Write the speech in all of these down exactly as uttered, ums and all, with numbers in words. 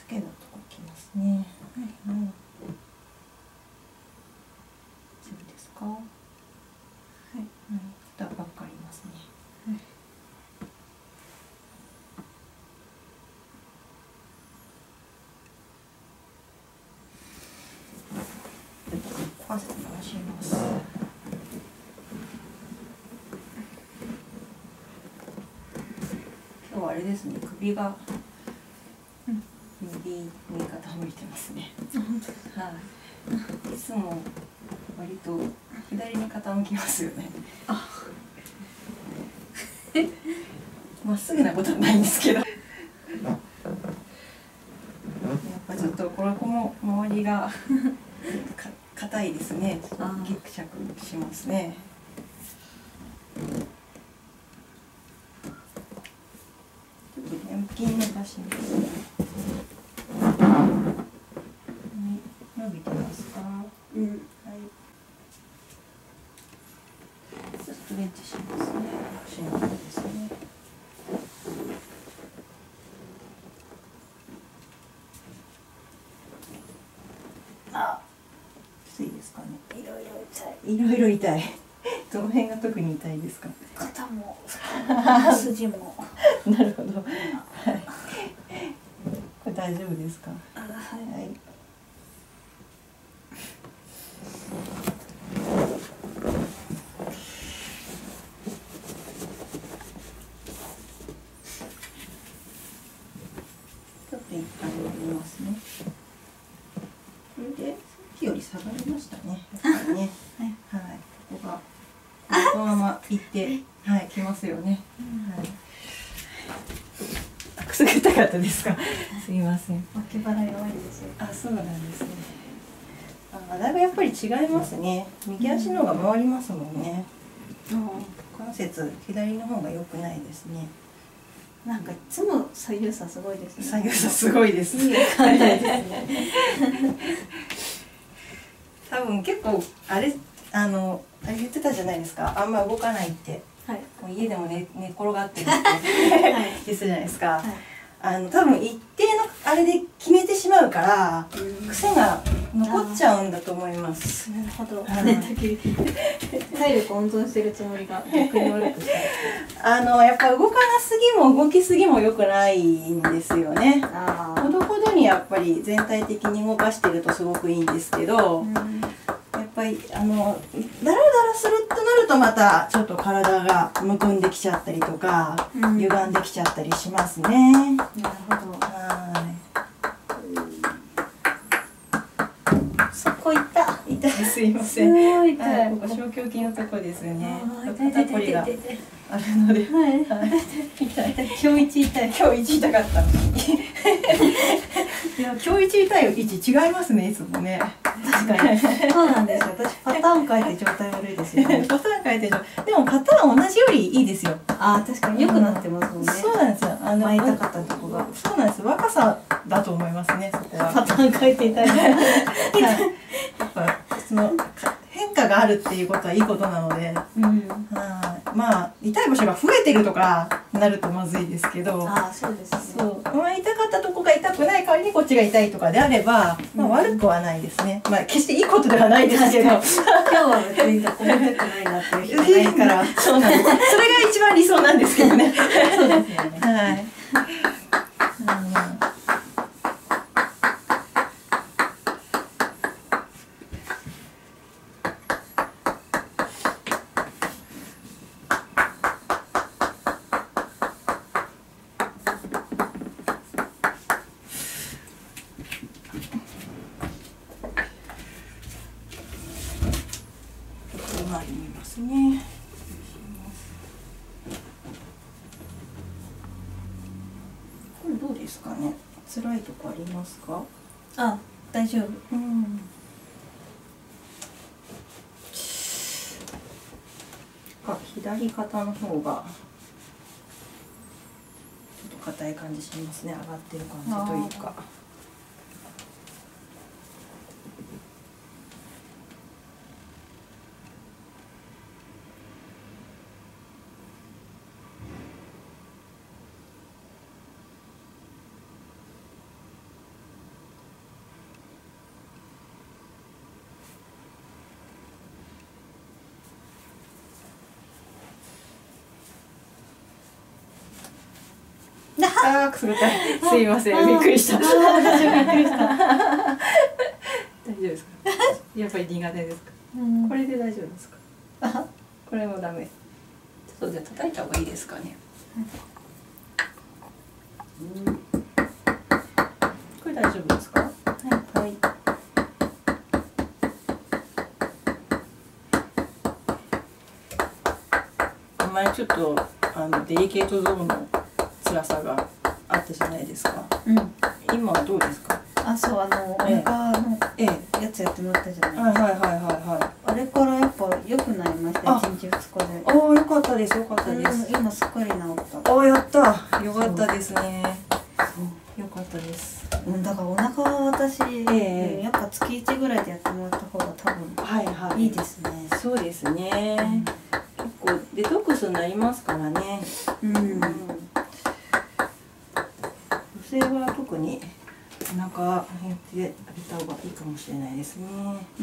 けのとこきますね。はいはい。大丈夫ですか。はい、うん、負担ばっかりますね。はい。股関節回します。今日はあれですね、首が右に傾いてますね。はい。いつも割と左に傾きますよね。あ、まっすぐなことはないんですけど。やっぱちょっとこれこの周りがか硬いですね。ギクシャクしますね。ちょっと前筋伸ばします。伸びてますか。うん。はい。ストレッチしますね。足の方ですね。あ、きついですかね。いろいろ痛い。いろいろ痛い。どの辺が特に痛いですか。 肩も筋も。 なるほど。はい。これ大丈夫ですか。 あ、はい。 はい。ちょっと一旦伸びますね。これでさっきより下がりましたね。やっぱりね。はい。はい。ここがこのままいって、はい、きますよね。はい。くすぐったかったですか。すみません。 脇腹弱いですよ。 あ、そうなんですね。あ、だいぶやっぱり違いますね。右足の方が回りますもんね。うん、関節左の方が良くないですね。 なんかいつも左右差すごいですね。 左右差すごいです。 意味わかんないですね。 多分結構あれあのあれ言ってたじゃないですか。あんま動かないって。はい。もう家でも寝寝転がってるって言ってたじゃないですか。はい。あの多分一定のあれで決めてしまうから、うん、癖が残っちゃうんだと思います。 なるほど。寝たきり体力温存してるつもりが逆に悪くした。 あのやっぱ動かなすぎも動きすぎも良くないんですよね。ほどほどにやっぱり全体的に動かしてるとすごくいいんですけど、うん、やっぱりあのダラダラするとなるとまたちょっと体がむくんできちゃったりとか、うん、歪んできちゃったりしますね。なるほど。はい。そこ痛い。 痛い、すいません。 すごい痛い。 ここ小胸筋のとこですね。 肩こりがあるので、はい、痛い。今日一痛い。今日一痛かった。いや、今日一痛い位置違いますね、いつもね。 確かに。そうなんですよ。私パターン変えて状態悪いですよね。 パターン変えてでもパターン同じよりいいですよ。 ああ、確かに良くなってますもんね。 そうなんですよ。あの前痛かったとこが。 そうなんです。若さだと思いますね、そこは。 パターン変えて痛い。はい。やっぱその変化があるっていうことはいいことなので、うん、はい。まあ痛い場所が増えてるとかなるとまずいですけど、 ああ、そうですね。 そう、まあ、痛かったとこが痛くない代わりにこっちが痛いとかであれば、まあ、悪くはないですね。まあ決していいことではないですけど、今日は別にどこも痛くないなっていう人がないから、 そうなんです。それが一番理想なんですけどね。 そうですよね。 はい。見ますね。これどうですかね。辛いとこありますか。 あ、大丈夫。うん。 あ、左肩の方がちょっと硬い感じしますね。上がってる感じというか。 ああ、くすぐったい。すいません、びっくりした。 私もびっくりした。 大丈夫ですか。やっぱり苦手ですか。 うん、 これで大丈夫ですか。あ、これもダメ。ちょっとじゃあ叩いた方がいいですかね。うん、これ大丈夫ですか。はい、はい。前ちょっとあのデリケートゾーンの辛さがあったじゃないですか。うん、今はどうですか。 あ、そう、あのお腹のやつやってもらったじゃないですか。 はいはいはいはいはい。 あれからやっぱ良くなりました。一日二日で。 ああ、よかったです、よかったです。 今すっかり治った。 ああ、やった、よかったですね。よかったです。 うん、だからお腹は私、えー、やっぱ月一ぐらいでやってもらった方が多分はいはいいいですね。 そうですね。うん、結構デトックスになりますからね。うん。うん、女性は特にお腹やってあげた方がいいかもしれないですね。うん。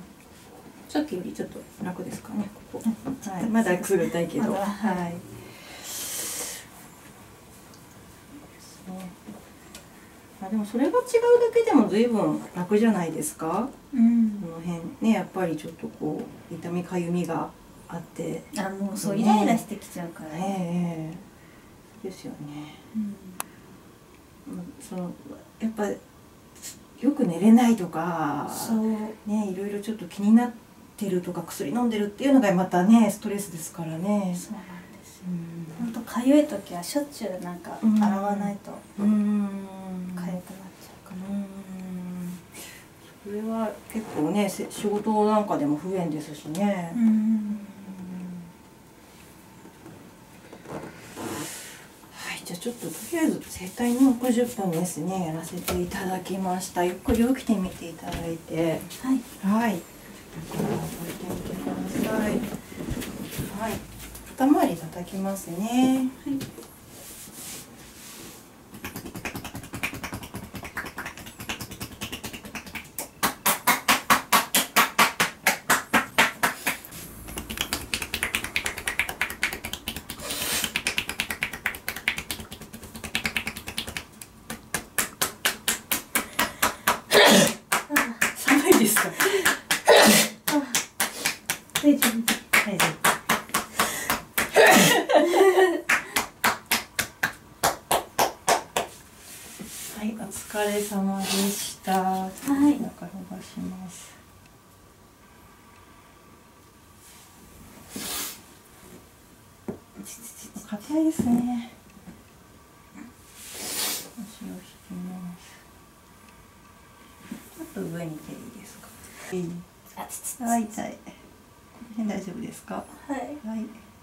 さっきよりちょっと楽ですかね。ここ。はい。まだくすぐったいけど。はい。あ、でもそれが違うだけでも随分楽じゃないですか。うん、この辺ね、やっぱりちょっとこう痛みかゆみがあって、 あ、もうそうイライラしてきちゃうからね。ええですよね。うん、そのやっぱよく寝れないとか、そうね、いろいろちょっと気になってるとか薬飲んでるっていうのがまたねストレスですからね。そうなんですよ。 本当かゆい時はしょっちゅうなんか洗わないと。うん。痒くなっちゃうから。 それは結構ね、仕事なんかでも不便ですしね。うん、はい、じゃあちょっととりあえず整体のろくじゅっぷんですね、やらせていただきました。ゆっくり起きてみていただいて、はい、はい、置いてみてください。はい、肩周り叩きますね。はい。寒いですか。 大丈夫。大丈夫。 はい、お疲れ様でした。はい。中伸ばします。硬いですね。足を引きます。ちょっと上に手いいですか。いい。あ、つつつ。はい、痛い。大丈夫ですか。はい。はい。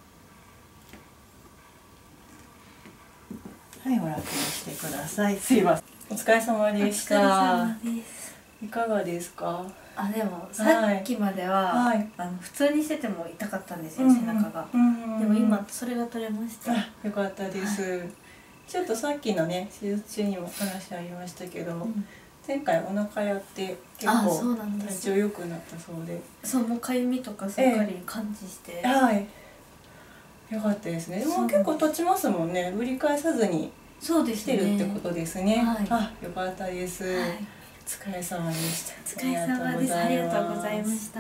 はい、お楽にしてください。すいません。お疲れ様でした。お疲れ様です。いかがですか。 あ、でもさっきまでは、はい、あの普通にしてても痛かったんですよ、うん、背中が。うん、でも今それが取れました。 よかったです。はい、ちょっとさっきのね手術中にも話ありましたけど、うん、前回お腹やって結構体調良くなったそうで。 そう、もうかゆみとかすっかり感知して。 えー、はい。よかったですね。でも結構経ちますもんね。ぶり返さずに来てるってことですね。はい、あ、よかったです。はい、お疲れ様でした。 お疲れ様です。ありがとうございました。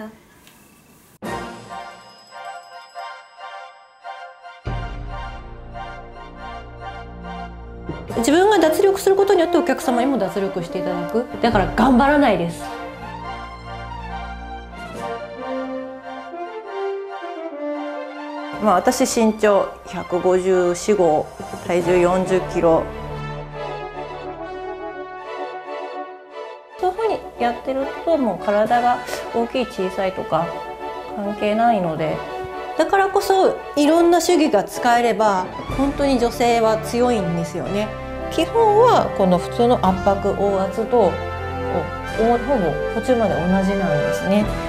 自分が脱力することによってお客様にも脱力していただく。だから頑張らないです。まあ私身長ひゃくごじゅうよん、ご、体重よんじゅっキロ。そういうふうにやってるともう体が大きい小さいとか関係ないので、だからこそいろんな手技が使えれば本当に女性は強いんですよね。基本はこの普通の圧迫、押圧とほぼ途中まで同じなんですね。